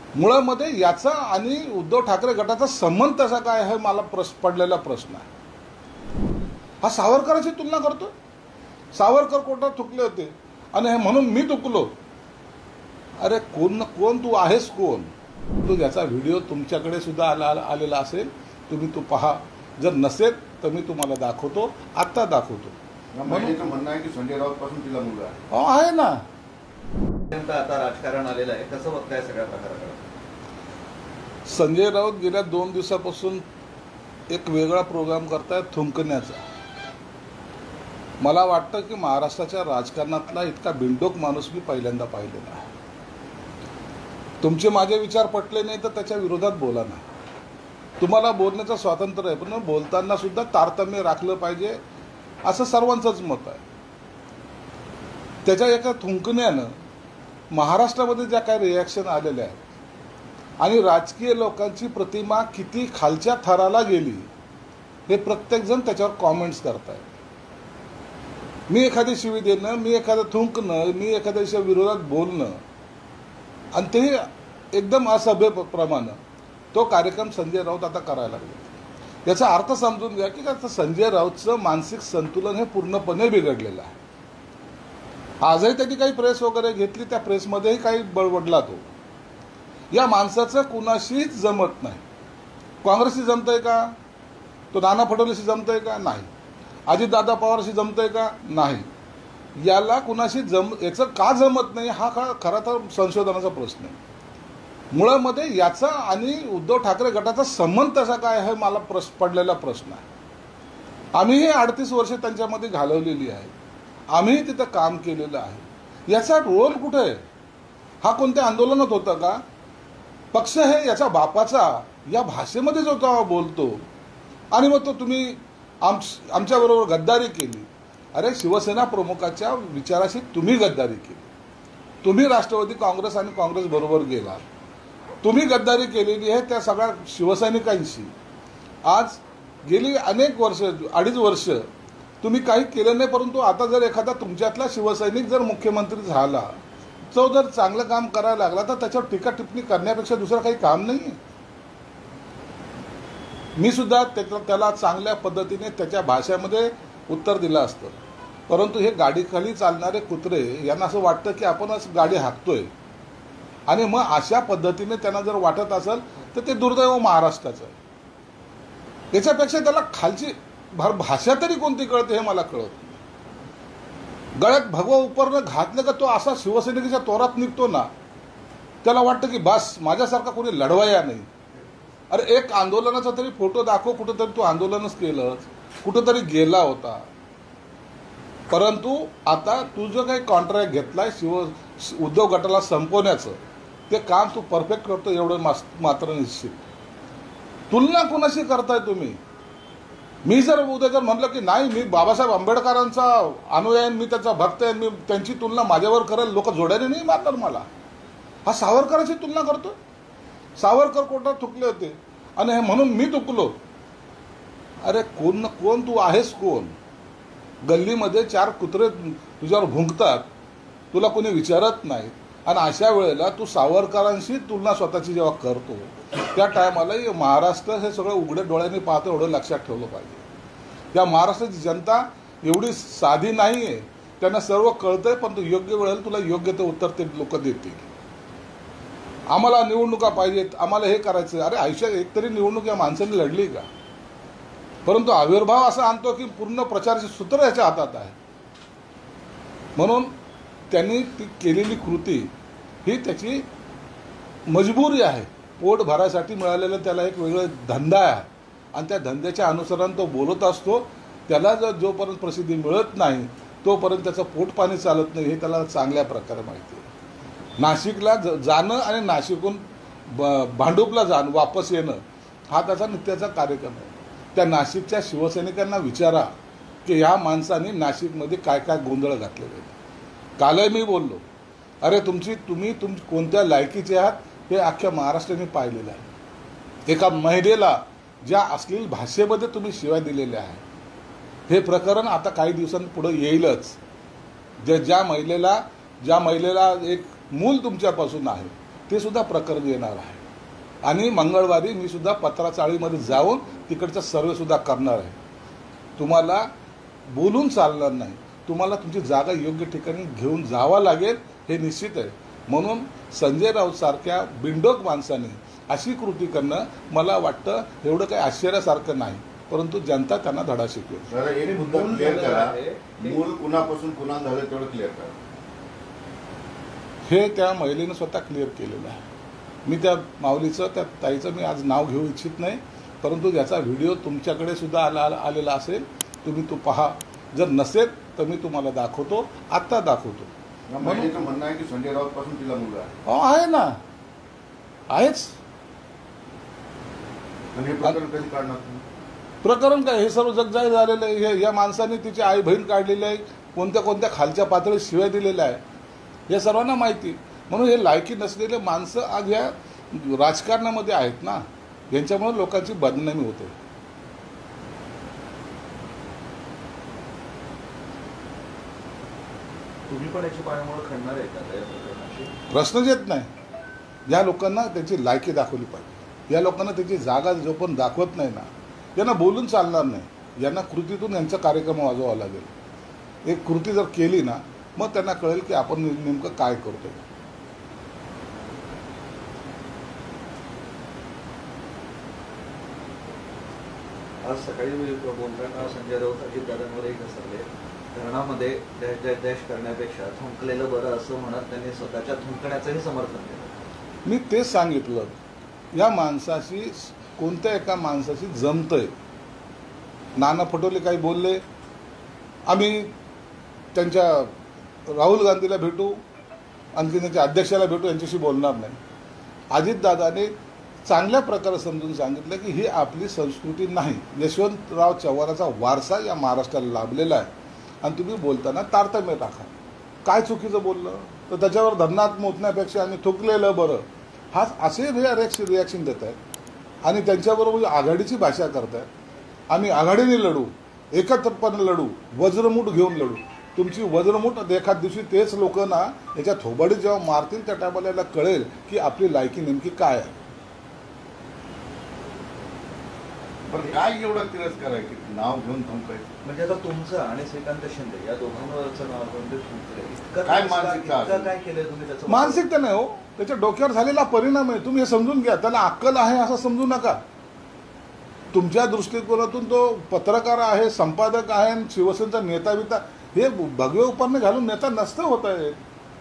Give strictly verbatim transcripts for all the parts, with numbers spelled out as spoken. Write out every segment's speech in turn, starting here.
मुळामध्ये याचा आणि उद्धव ठाकरे गटाचा संबंध कसा काय हे मला प्रश्न पडलेला प्रश्न आहे। हा सावरकरांची तुलना करतो। सावरकर कोर्टात चुकले होते आणि हे म्हणून मी चुकलो। अरे कोण कोण तू आहेस कोण तू? याचा व्हिडिओ तुमच्याकडे सुद्धा आला आलेला असेल, तुम्ही तो पहा। जर नसेल तर मी तुम्हाला दाखवतो, आता दाखवतो। म्हणणं आहे की संजय राऊत पासून तिला मुलगा आहे। हो आहे ना। आता राजकारण आलेलं आहे, कसं बघताय सगळ्या प्रकाराकडे? संजय राऊत गेल्या दोन दिवसापासून एक वेगळा प्रोग्राम करतायत थुंकण्याचा। मला वाटतं की महाराष्ट्राच्या राजकारणातला इतका बिंडोक माणूस मी पहिल्यांदा पाहिलेला आहे। तुमचे माझे विचार पटले नाही तर त्याच्या विरोधात बोला ना। तुम्हाला बोलण्याचं स्वातंत्र्य आहे, पण बोलताना सुद्धा तारतम्य राखलं पाहिजे असं सर्वांचंच मत आहे। त्याच्या एका थुंकण्यानं महाराष्ट्रामध्ये ज्या काही रिॲक्शन आलेल्या आहेत आणि राजकीय लोकांची प्रतिमा किती खालच्या थराला गेली हे प्रत्येकजण त्याच्यावर कॉमेंट्स करतायत। मी एखादी शिवी देणं, मी एखादं थुंकणं, मी एखाद्याच्या विरोधात बोलणं आणि ते एकदम असभ्यप्रमाणे तो कार्यक्रम संजय राऊत आता करायला लागले। याचा अर्थ समजून घ्या की आता संजय राऊतचं मानसिक संतुलन हे पूर्णपणे बिघडलेलं आहे। आजही त्यांनी काही प्रेस वगैरे घेतली, त्या प्रेसमध्येही काही बळवडला तो। या माणसाचं कुणाशीच जमत नाही। काँग्रेसशी जमतंय का? तो नाना फडणवीसशी जमतंय का? नाही। अजितदादा पवारशी जमतंय का? नाही। याला कुणाशी जम याचं का जमत नाही हा खरा तर संशोधनाचा प्रश्न आहे। मुळामध्ये याचा आणि उद्धव ठाकरे गटाचा संबंध कसा काय हे मला प्रश्न पडलेला प्रश्न आहे। आम्हीही अडतीस वर्षे त्यांच्यामध्ये घालवलेली आहे, आम्हीही तिथं काम केलेलं आहे। याचा रोल कुठे आहे? हा कोणत्या आंदोलनात होता का? पक्ष हे याच्या बापाचा या भाषेमध्ये जो तो बोलतो आणि मग तो तुम्ही आम आमच्याबरोबर गद्दारी केली। अरे शिवसेना प्रमुखाच्या विचाराशी तुम्ही गद्दारी केली। तुम्ही राष्ट्रवादी काँग्रेस आणि काँग्रेस बरोबर गेला, तुम्ही गद्दारी केलेली आहे त्या सगळ्या शिवसैनिकांशी। आज गेली अनेक वर्ष, अडीच वर्ष तुम्ही काही केलं नाही, परंतु आता जर एखादा तुमच्यातला शिवसैनिक जर मुख्यमंत्री झाला, तो जर चांगलं काम करायला लागला तर त्याच्यावर टीका टिप्पणी करण्यापेक्षा दुसरं काही काम नाही। मी सुद्धा त्याला चांगल्या पद्धतीने त्याच्या भाषेमध्ये उत्तर दिलं असतं, परंतु हे गाडीखाली चालणारे कुत्रे यांना असं वाटतं की आपणच गाडी हाकतोय आणि मग अशा पद्धतीने त्यांना जर वाटत असेल तर ते दुर्दैव महाराष्ट्राचं आहे। याच्यापेक्षा त्याला खालची भाषा तरी कोणती कळते हे मला कळत नाही। गळ्यात भगवा उपरणं घातलं का तो असा शिवसैनिकाच्या तोरात निघतो ना, त्याला वाटतं की बस माझ्यासारखा कोणी लढवाया नाही। अरे एक आंदोलनाचा तरी फोटो दाखव, कुठंतरी तू आंदोलनच केलं, कुठंतरी गेला होता। परंतु आता तू जो काही कॉन्ट्रॅक्ट घेतलाय शिव उद्धव गटाला संपवण्याचं, ते काम तू परफेक्ट करतो एवढं मात्र निश्चित। तुलना कोणाशी करताय तुम्ही? मी जर उद्या जर म्हणलं की नाही मी बाबासाहेब आंबेडकरांचा अनुयायी, मी त्याचा भक्त आहे, मी त्यांची तुलना माझ्यावर करेल, लोक जोड्याने नाही मारणार मला। हा सावरकरांची तुलना करतो। सावरकर कोर्टात चुकले होते आणि हे म्हणून मी चुकलो। अरे कोण कोण तू आहेस कोण? गल्लीमध्ये चार कुत्रे तुझ्यावर भुंकतात, तुला कोणी विचारत नाही आणि अशा वेळेला तू सावरकरांशी तुलना स्वतःची जेव्हा करतो त्या टायमाला महाराष्ट्र हे सगळं उघड्या डोळ्यांनी पाहतो, एवढं लक्षात ठेवलं पाहिजे। या महाराष्ट्राची जनता एवढी साधी नाही आहे, त्यांना सर्व कळतंय, पण तू योग्य वेळेला तुला योग्य ते उत्तर ते लोक देतील। आम्हाला निवडणुका पाहिजेत, आम्हाला हे करायचं। अरे आयुष्यात एकतरी निवडणूक या माणसाने लढली का? परंतु आविर्भाव असा आणतो की पूर्ण प्रचाराचे सूत्र याच्या हातात आहे। म्हणून त्यांनी ती केलेली कृती ही त्याची मजबुरी आहे। पोट भरायसाठी मिळालेलं त्याला एक वेगळं धंदा आहे आणि त्या धंद्याच्या अनुसरण तो बोलत असतो। त्याला जर जोपर्यंत प्रसिद्धी मिळत नाही तोपर्यंत त्याचं पोट पाणी चालत नाही, हे त्याला चांगल्या प्रकारे माहिती आहे। नाशिकला जाणं आणि नाशिकहून भांडूपला जाणं, वापस येणं हा त्याचा नित्याचा कार्यक्रम आहे। त्या नाशिकच्या शिवसैनिकांना विचारा की ह्या माणसाने नाशिकमध्ये काय काय गोंधळ घातलेले आहेत। कालही मी बोललो, अरे तुमची तुम्ही तुम कोणत्या लायकीचे आहात हे अख्ख्या महाराष्ट्राने पाहिलेलं आहे। एका महिलेला ज्या अश्लील भाषेमध्ये तुम्ही शिवाय दिलेल्या आहे, हे प्रकरण आता काही दिवसांपुढे येईलच। जे ज्या महिलेला ज्या महिलेला एक मूल तुमच्यापासून आहे ते सुद्धा प्रकरण येणार आहे. आणि मंगळवारी मी सुद्धा पत्राचाळीमध्ये जाऊन तिकडचा सर्वे सुद्धा करणार आहे. तुम्हाला बोलून चालणार नाही, तुम्हाला तुमची जागा योग्य ठिकाणी घेऊन जावा लागेल, हे निश्चित आहे. म्हणून संजय राऊत सारख्या बिंडोक माणसाने अशी कृती करणं मला वाटतं एवढं काही आश्चर्यासारखं नाही, परंतु जनता त्यांना धडा शिकवेल. जरा एक मुद्दा क्लिअर करा, मूल कुणापासून कुणा झालं तेवढं क्लिअर करा. हे त्या महिलेनं स्वतः क्लिअर केलेलं आहे. मी त्या माऊलीचं, त्या ताईचं मी आज नाव घेऊ इच्छित नाही, परंतु याचा व्हिडिओ तुमच्याकडे सुद्धा आला आलेला असेल, तुम्ही तो पहा. जर नसेल तर मी तुम्हाला दाखवतो, आत्ता दाखवतो. महिलेचं म्हणणं आहे की संजय राऊत पासून तिला मुलगा आहे. हो आहे ना, आहेच. आणि हे प्रकरण कधी काढणार तुम्ही? प्रकरण काय, हे सर्व जगजाहीर झालेलं आहे. हे या माणसाने तिची आई बहीण काढलेली आहे, कोणत्या कोणत्या खालच्या पातळीत शिव्या दिलेल्या आहे, हे सर्वांना माहिती. म्हणून हे लायकी नसलेले माणसं आज या राजकारणामध्ये आहेत ना, यांच्यामुळे लोकांची बदनामी होते. तुम्ही पण याची पायामुळे खणणार आहे का या प्रकरणाची? प्रश्नच येत नाही. या लोकांना त्यांची लायकी दाखवली पाहिजे. या लोकांना त्यांची जागा जो पण दाखवत नाही ना, यांना बोलून चालणार नाही. यांना कृतीतून यांचा कार्यक्रम वाजवावा लागेल. एक कृती जर केली ना, मग त्यांना कळेल की आपण नेमकं काय करतोय. आज सकाळी बोलताना संजय राऊत अजितदादांवरही घसरले. धरणामध्ये डॅश डॅश डॅश करण्यापेक्षा थुंकलेलं बरं असं म्हणत त्यांनी स्वतःच्या थुंकण्याचंही समर्थन केलं. मी तेच सांगितलं, या माणसाशी, कोणत्या एका माणसाशी जमतंय. नाना पटोले काही बोलले, आम्ही त्यांच्या राहुल गांधीला भेटू, आणखी त्यांच्या अध्यक्षाला भेटू, यांच्याशी बोलणार नाही. अजितदादाने चांगल्या प्रकारे समजून सांगितलं की ही आपली संस्कृती नाही. यशवंतराव चव्हाणाचा वारसा या महाराष्ट्राला लाभलेला आहे आणि तुम्ही बोलताना तारतम्य टाका. काय चुकीचं बोललं तर त्याच्यावर धरणात मोतण्यापेक्षा आम्ही थुकलेलं बरं, हा असे रिॲक्शन रिॲक्शन देत आहेत आणि त्यांच्याबरोबर आघाडीची भाषा करत आहेत. आम्ही आघाडीने लढू, एकत्रपणे लढू, वज्रमूठ घेऊन लढू. तुमची वज्रमूठ एखाद दिवशी तेच लोक ना याच्या थोबाडीत जेव्हा मारतील त्या टायमाला कळेल की आपली लायकी नेमकी काय आहे. पण काय एवढं तिरस्कार आहे की नाव घेऊन थुंकायचं? म्हणजे आता तुमचं आणि श्रीकांत शिंदे या दोघांवरचं नाव घेऊन ते थुंकले. इतकं काय तिरस्कार- मानसिकता इतकं असेल? काय केलंय तुम्ही त्याचं? मानसिकता नाही हो, त्याच्या डोक्यावर झालेला परिणाम आहे. तुम्ही हे समजून घ्या. त्याला अक्कल आहे असं समजू नका. तुमच्या दृष्टिकोनातून तो पत्रकार आहे, संपादक आहे, शिवसेनेचा नेता बिता, हे भगवे उपरणे घालून नेता नसतं होत आहे.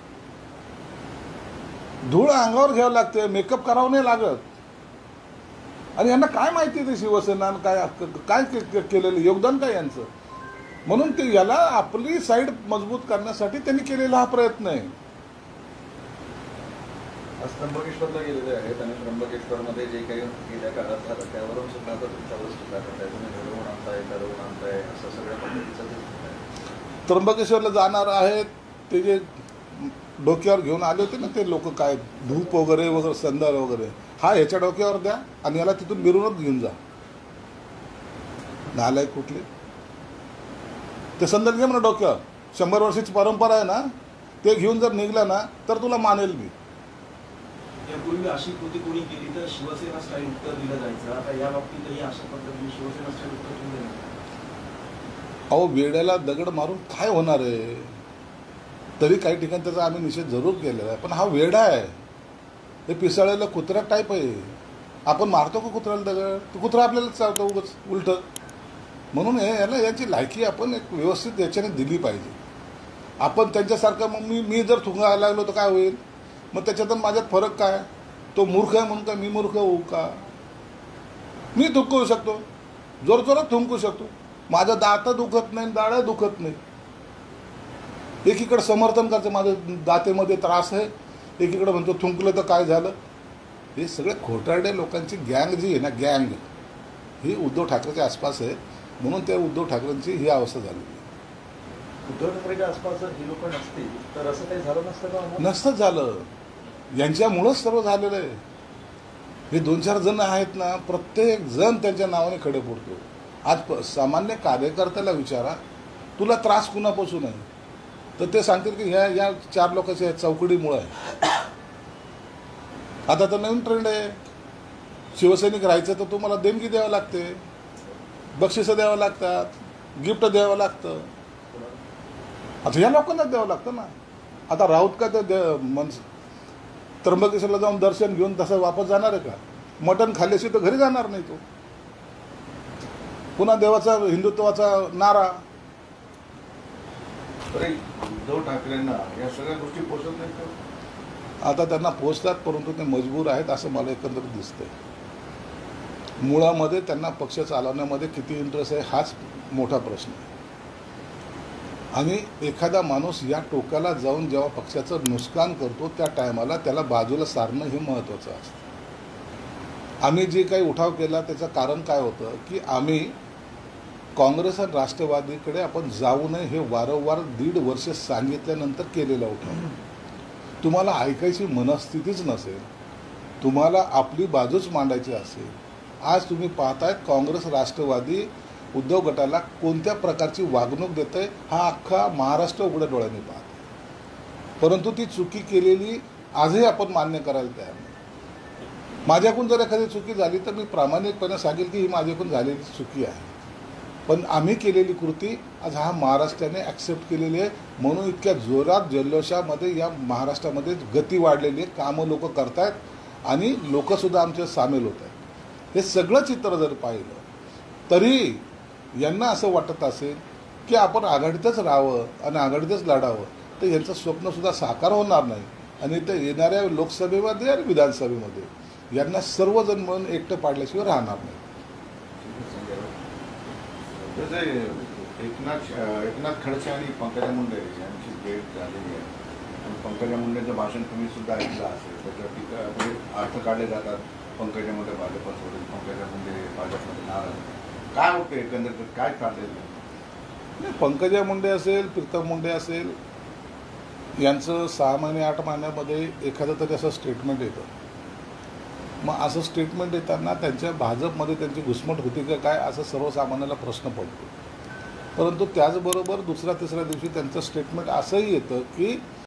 धूळ अंगावर घ्यावं लागते, मेकअप करावं नाही लागत. आणि यांना काय माहिती ते शिवसेना काय काय केलेलं योगदान काय यांचं. म्हणून ते याला आपली साईड मजबूत करण्यासाठी त्यांनी केलेला हा प्रयत्न आहे. आज त्र्यंबकेश्वरला गेलेले आहेत आणि त्र्यंबकेश्वरमध्ये जे काही गेल्या काळात झालं त्यावरून सुद्धा आता तुमच्यावर टीका करताय, तुम्ही घडवून आणताय, घडवून आणताय, असं सगळ्या पद्धतीचं दिसत आहे. त्र्यंबकेश्वरला जाणार आहेत ते जे डोक्यावर घेऊन आले होते ना ते लोक, काय धूप वगैरे वगैरे संदार वगैरे, हा ह्याच्या डोक्यावर द्या आणि याला तिथून मिरवणूक घेऊन जा. नालायक कुठले ते संदल घे म्हणा डोक्यावर. शंभर वर्षाची परंपरा आहे ना, ते घेऊन जर निघला ना तर तुला मानेल मी. यापूर्वी अशी कृती कोणी केली तर शिवसेना स्टाईल उत्तर दिलं जायचं. आता या बाबतीतही अशा पद्धतीने शिवसेना स्टाईल उत्तर दिलं जायचं. अहो, वेड्याला दगड मारून काय होणार आहे. तरी काही ठिकाणी त्याचा आम्ही निषेध जरूर केलेला आहे, पण हा वेडा आहे. हे पिसाळलेलं कुत्र्या टाईप आहे. आपण मारतो का कुत्र्याला दगड, तो कुत्रा आपल्याला चालतो उगाच उलट. म्हणून हे याला यांची लायकी आपण एक व्यवस्थित याच्याने दिली पाहिजे. आपण त्यांच्यासारखं मग मी मी जर थुंकायला लागलो तर काय होईल. मग त्याच्यातून माझ्यात फरक काय. तो मूर्ख आहे म्हणून काय मी मूर्ख होऊ का. मी थुंकू शकतो, जोर जोरात थुंकू शकतो. माझं दात दुखत नाही, दाढा दुखत नाही. एकीकडे समर्थन करायचं माझं दातेमध्ये त्रास आहे, एकीकडे म्हणतो थुंकलं तर काय झालं. हे सगळे खोटारडे लोकांची गँग जी आहे ना, गँग ही उद्धव ठाकरेच्या आसपास आहे. म्हणून त्या उद्धव ठाकरेंची ही अवस्था झाली. उद्धव ठाकरेच्या आसपास जर ही लोक नसतील तर असं काही झालं नसतं का? नसतंच झालं. यांच्यामुळंच सर्व झालेलं आहे. हे दोन चार जण आहेत ना, प्रत्येक जण त्यांच्या नावाने खडे फोडतो. आज सामान्य कार्यकर्त्याला विचारा तुला त्रास कुणापासून आहे, तर ते सांगतील की ह्या या चार लोकांच्या चौकडीमुळे आहे. आता तर नवीन ट्रेंड आहे, शिवसैनिक राहायचं तर तुम्हाला देणगी द्यावं लागते, बक्षिसं द्यावं लागतात, गिफ्ट द्यावं लागतं. आता या लोकांनाच द्यावं लागतं ना. आता राऊत का तर मन त्र्यंबकेश्वरला जाऊन दर्शन घेऊन तसं वापस जाणार आहे का? मटण खाल्ल्याशी तर घरी जाणार नाही तो. पुन्हा देवाचा हिंदुत्वाचा नारा. अरे उद्धव ठाकरेंना या सगळ्या गोष्टी पोचत नाहीत का? आता त्यांना पोचतात, परंतु ते मजबूर आहेत असं मला एकंदरीत दिसतंय. मुळामध्ये त्यांना पक्ष चालवण्यामध्ये किती इंटरेस्ट आहे हाच मोठा प्रश्न आहे. आणि एखादा माणूस या टोकाला जाऊन जेव्हा पक्षाचं नुकसान करतो त्या टायमाला त्याला बाजूला सारणं हे महत्त्वाचं असतं. आम्ही जे काही उठाव केला त्याचं कारण काय होतं की आम्ही काँग्रेस आणि राष्ट्रवादीकडे आपण जाऊ नये हे वारंवार दीड वर्ष सांगितल्यानंतर केलेला उठाव. तुम्हाला ऐकायची मनस्थितीच नसेल, तुम्हाला आपली बाजूच मांडायची असेल. आज तुम्ही पाहतायत काँग्रेस राष्ट्रवादी उद्धव गटाला कोणत्या प्रकारची वागणूक देतंय हा अख्खा महाराष्ट्र उघड्या डोळ्यांनी पाहत. परंतु ती चुकी केलेली आजही आपण मान्य करायला तयार नाही. माझ्याकडून जर एखादी चुकी झाली तर मी प्रामाणिकपणे सांगेल की ही माझ्याकडून झालेली चुकी आहे, पण आम्ही केलेली कृती आज हा महाराष्ट्राने ॲक्सेप्ट केलेली आहे. म्हणून इतक्या जोरात जल्लोषामध्ये या महाराष्ट्रामध्ये गती वाढलेली आहे, कामं लोक करतायत आणि लोकसुद्धा आमचे सामील होत आहेत. हे सगळं चित्र जर पाहिलं तरी यांना असं वाटत असेल की आपण आघाडीतच राहावं आणि आघाडीतच लढावं, तर यांचं स्वप्नसुद्धा साकार होणार नाही. आणि ते येणाऱ्या लोकसभेमध्ये आणि विधानसभेमध्ये यांना सर्वजण मिळून एकटं पाडल्याशिवाय राहणार नाही. जसे एकनाथ एकनाथ खडसे आणि पंकजा मुंडे यांची भेट झालेली आहे आणि पंकजा मुंडेचं भाषण तुम्ही सुद्धा ऐकलं असेल. त्याच्या टीका म्हणजे अर्थ काढले जातात, पंकजा मुंडे भाजपात सोडून, पंकजा मुंडे भाजपमध्ये नाराज. काय होतं एकंदरीत, काय चाललेलं? पंकजा मुंडे असेल, प्रीतम मुंडे असेल, यांचं सहा महिने आठ महिन्यामध्ये एखादं तरी असं स्टेटमेंट येतं. मग असं स्टेटमेंट येताना त्यांच्या भाजपमध्ये त्यांची घुसमट होती का काय असं सर्वसामान्याला प्रश्न पडतो. परंतु त्याचबरोबर दुसऱ्या तिसऱ्या दिवशी त्यांचं स्टेटमेंट असंही येतं की